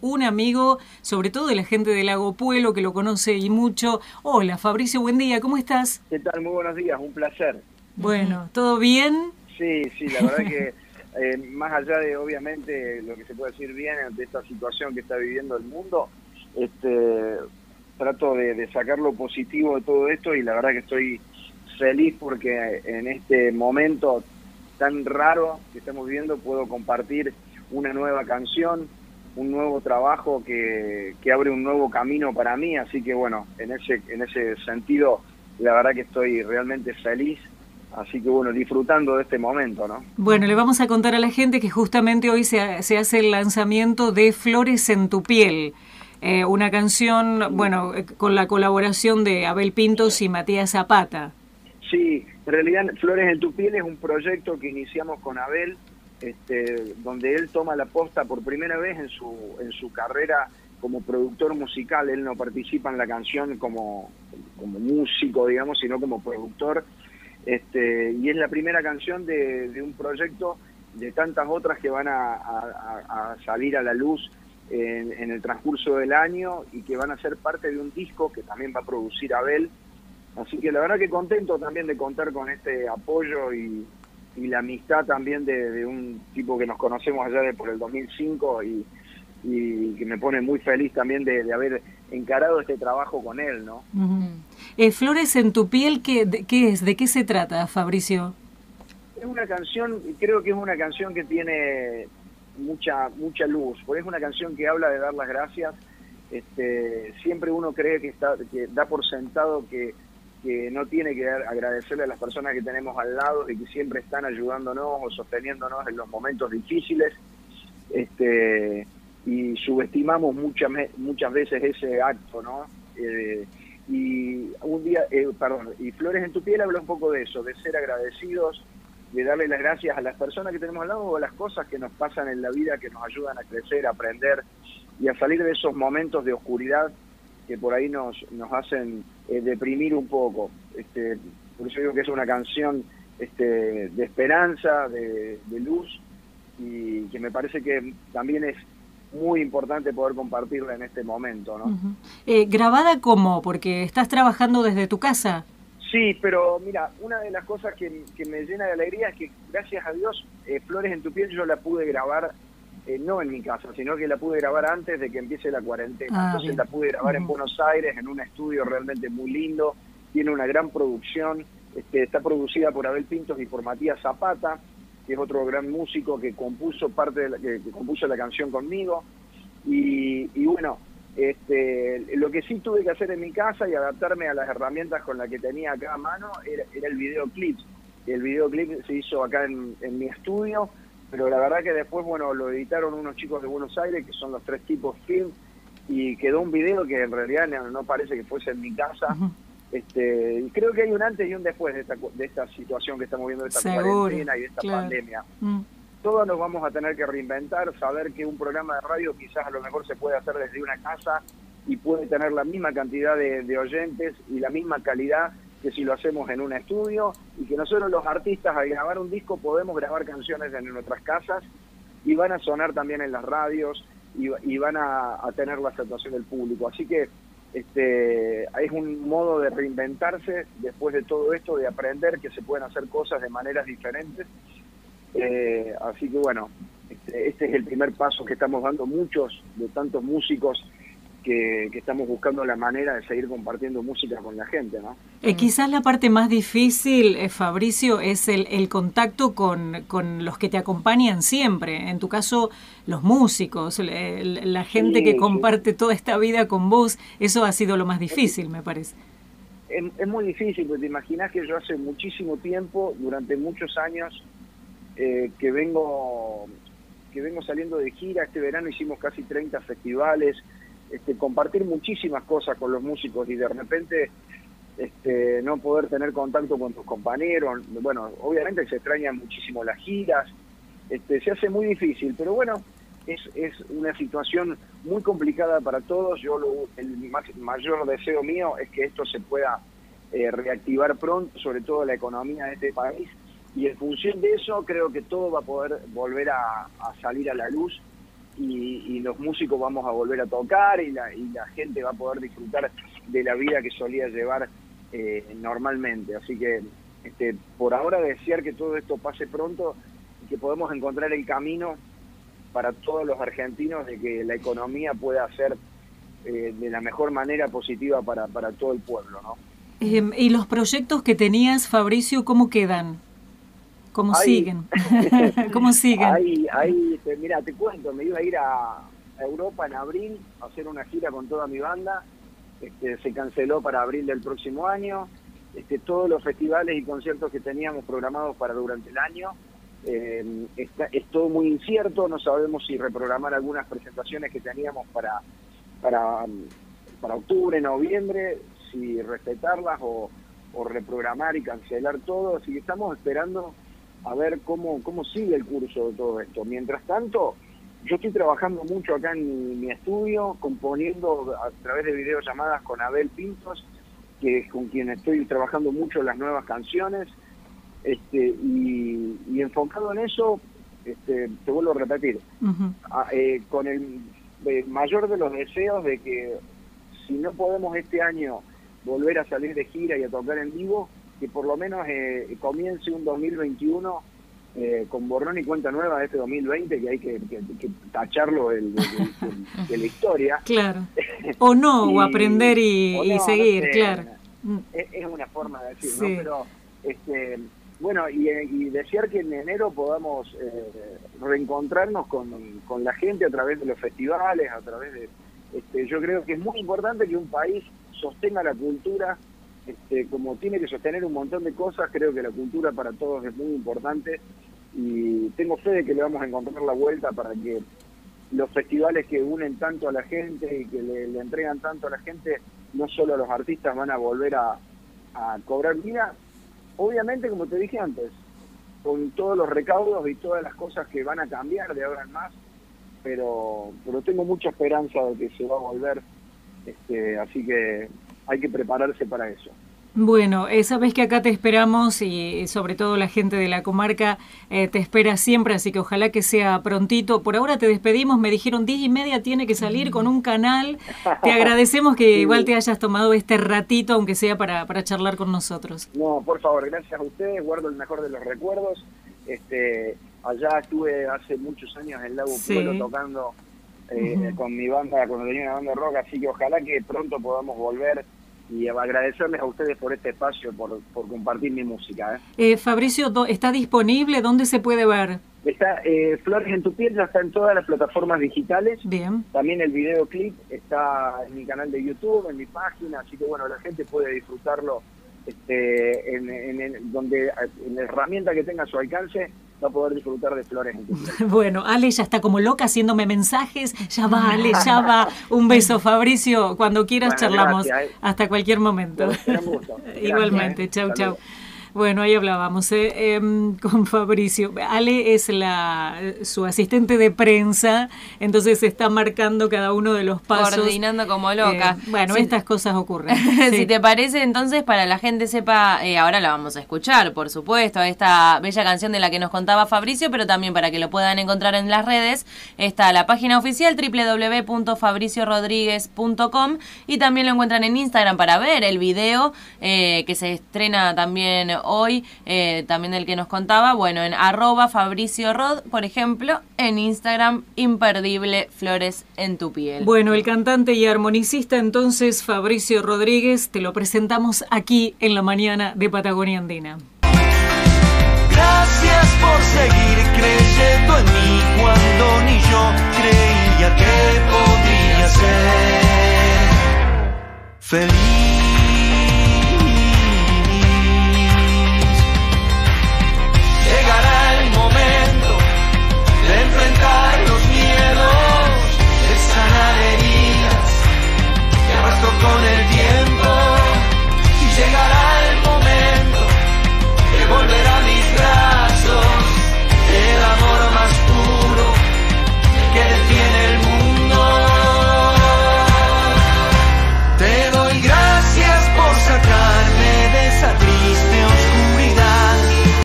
un amigo, sobre todo de la gente de Lago Puelo, que lo conoce y mucho. Hola, Fabricio, buen día, ¿cómo estás? ¿Qué tal? Muy buenos días, un placer. Bueno, ¿todo bien? Sí, sí, la verdad que más allá de obviamente lo que se puede decir bien de esta situación que está viviendo el mundo, este, trato de sacar lo positivo de todo esto y la verdad que estoy feliz porque en este momento tan raro que estamos viviendo puedo compartir una nueva canción, un nuevo trabajo que abre un nuevo camino para mí, así que bueno, en ese sentido la verdad que estoy realmente feliz. Así que bueno, disfrutando de este momento, ¿no? Bueno, le vamos a contar a la gente que justamente hoy se hace el lanzamiento de Flores en tu piel, una canción, Sí, bueno, con la colaboración de Abel Pintos y Matías Zapata. sí, en realidad Flores en tu piel es un proyecto que iniciamos con Abel, donde él toma la posta por primera vez en su carrera como productor musical. Él no participa en la canción como músico, digamos, sino como productor. Y es la primera canción de un proyecto de tantas otras que van a salir a la luz en el transcurso del año y que van a ser parte de un disco que también va a producir Abel. Así que la verdad que contento también de contar con este apoyo y la amistad también de un tipo que nos conocemos allá por el 2005 y que me pone muy feliz también de haber encarado este trabajo con él, ¿no? Ujú. Flores en tu piel, ¿qué es? ¿De qué se trata, Fabricio? Es una canción, creo que es una canción que tiene mucha luz, porque es una canción que habla de dar las gracias. Siempre uno cree que da por sentado que no tiene que agradecerle a las personas que tenemos al lado y que siempre están ayudándonos o sosteniéndonos en los momentos difíciles. Y subestimamos muchas veces ese acto, ¿no? Y Flores en tu piel habla un poco de eso, de ser agradecidos, de darle las gracias a las personas que tenemos al lado o a las cosas que nos pasan en la vida, que nos ayudan a crecer, a aprender y a salir de esos momentos de oscuridad que por ahí nos hacen deprimir un poco. Por eso digo que es una canción de esperanza, de luz, y que me parece que también es muy importante poder compartirla en este momento, ¿no? Ujú. ¿Grabada cómo? Porque estás trabajando desde tu casa. Sí, pero mira, una de las cosas que me llena de alegría es que gracias a Dios Flores en tu piel yo la pude grabar no en mi casa, sino que la pude grabar antes de que empiece la cuarentena. Ah, Entonces bien. la pude grabar en Ujú. Buenos Aires, en un estudio realmente muy lindo, tiene una gran producción, está producida por Abel Pintos y por Matías Zapata, que es otro gran músico que compuso que compuso la canción conmigo. Y bueno, lo que sí tuve que hacer en mi casa y adaptarme a las herramientas con las que tenía acá a mano era el videoclip. El videoclip se hizo acá en mi estudio, pero la verdad que después, bueno, lo editaron unos chicos de Buenos Aires, que son los Tres Tipos Film, y quedó un video que en realidad no parece que fuese en mi casa. Ujú. Y creo que hay un antes y un después de esta situación que estamos viendo, de esta Seguro, cuarentena y de esta claro. pandemia. Mm. Todos nos vamos a tener que reinventar, saber que un programa de radio quizás a lo mejor se puede hacer desde una casa y puede tener la misma cantidad de oyentes y la misma calidad que si lo hacemos en un estudio, y que nosotros los artistas al grabar un disco podemos grabar canciones en nuestras casas y van a sonar también en las radios y van a tener la aceptación del público. Así que es un modo de reinventarse después de todo esto, de aprender que se pueden hacer cosas de maneras diferentes. Así que bueno, este es el primer paso que estamos dando muchos de tantos músicos que estamos buscando la manera de seguir compartiendo música con la gente, ¿no? Quizás la parte más difícil, Fabricio, es el contacto con los que te acompañan siempre. En tu caso, los músicos, la gente que Sí, sí. comparte toda esta vida con vos. Eso ha sido lo más difícil, me parece. Es muy difícil, porque te imaginas que yo hace muchísimo tiempo, durante muchos años, que vengo saliendo de gira. Este verano hicimos casi 30 festivales, compartir muchísimas cosas con los músicos y de repente no poder tener contacto con tus compañeros. Bueno, obviamente se extrañan muchísimo las giras, se hace muy difícil, pero bueno, es una situación muy complicada para todos. El mayor deseo mío es que esto se pueda reactivar pronto, sobre todo la economía de este país, y en función de eso creo que todo va a poder volver a salir a la luz. y los músicos vamos a volver a tocar y la gente va a poder disfrutar de la vida que solía llevar normalmente. Así que por ahora desear que todo esto pase pronto y que podamos encontrar el camino para todos los argentinos de que la economía pueda ser de la mejor manera positiva para todo el pueblo, ¿no? ¿Y los proyectos que tenías, Fabricio, cómo quedan? ¿Cómo siguen? ¿Cómo siguen? Mira, te cuento, me iba a ir a Europa en abril a hacer una gira con toda mi banda. Se canceló para abril del próximo año. Todos los festivales y conciertos que teníamos programados para durante el año, es todo muy incierto. No sabemos si reprogramar algunas presentaciones que teníamos para octubre, noviembre, si respetarlas o reprogramar y cancelar todo. Así que estamos esperando a ver cómo sigue el curso de todo esto. Mientras tanto, yo estoy trabajando mucho acá en mi estudio, componiendo a través de videollamadas con Abel Pintos, que es con quien estoy trabajando mucho las nuevas canciones, y enfocado en eso, te vuelvo a repetir, con el mayor de los deseos de que si no podemos este año volver a salir de gira y a tocar en vivo, que por lo menos comience un 2021 con borrón y cuenta nueva de este 2020, que hay que tacharlo de la historia. Claro. O no, o aprender y seguir, claro. Es una forma de decir, sí. ¿no? Pero, bueno, y desear que en enero podamos reencontrarnos con la gente a través de los festivales, a través de... yo creo que es muy importante que un país sostenga la cultura, como tiene que sostener un montón de cosas. Creo que la cultura para todos es muy importante y tengo fe de que le vamos a encontrar la vuelta para que los festivales que unen tanto a la gente y que le entregan tanto a la gente, no solo a los artistas, van a volver a cobrar vida. Obviamente, como te dije antes, con todos los recaudos y todas las cosas que van a cambiar de ahora en más, pero tengo mucha esperanza de que se va a volver, así que hay que prepararse para eso. Bueno, sabes que acá te esperamos y sobre todo la gente de la comarca te espera siempre, así que ojalá que sea prontito. Por ahora te despedimos, me dijeron 10:30 tiene que salir con un canal. Te agradecemos que igual te hayas tomado este ratito, aunque sea para charlar con nosotros. No, por favor, gracias a ustedes, guardo el mejor de los recuerdos. Allá estuve hace muchos años en Lago Pueblo tocando con mi banda, cuando tenía una banda de rock, así que ojalá que pronto podamos volver y agradecerles a ustedes por este espacio, por compartir mi música. Fabricio, ¿está disponible? ¿Dónde se puede ver? Está Flores en tu piel, ya está en todas las plataformas digitales. Bien. También el videoclip está en mi canal de YouTube, en mi página, así que bueno, la gente puede disfrutarlo en la herramienta que tenga a su alcance, va a poder disfrutar de Flores en tu piel. Bueno, Ale ya está como loca haciéndome mensajes. Ya va, Ale, ya va. Un beso, Fabricio. Cuando quieras charlamos. Gracias, hasta cualquier momento. Igualmente. Chau, chau. Bueno, ahí hablábamos con Fabricio. Ale es su asistente de prensa, entonces está marcando cada uno de los pasos. Coordinando como loca. Bueno, estas cosas ocurren. Si te parece, entonces, para la gente sepa, ahora la vamos a escuchar, por supuesto, esta bella canción de la que nos contaba Fabricio, pero también para que lo puedan encontrar en las redes, está la página oficial www.fabriciorodriguez.com y también lo encuentran en Instagram para ver el video que se estrena también hoy, también del que nos contaba, bueno, en @FabricioRod, por ejemplo, en Instagram, imperdible Flores en tu piel. Bueno, el cantante y armonicista entonces, Fabricio Rodríguez, te lo presentamos aquí en la mañana de Patagonia Andina. Gracias por seguir creyendo en mí cuando ni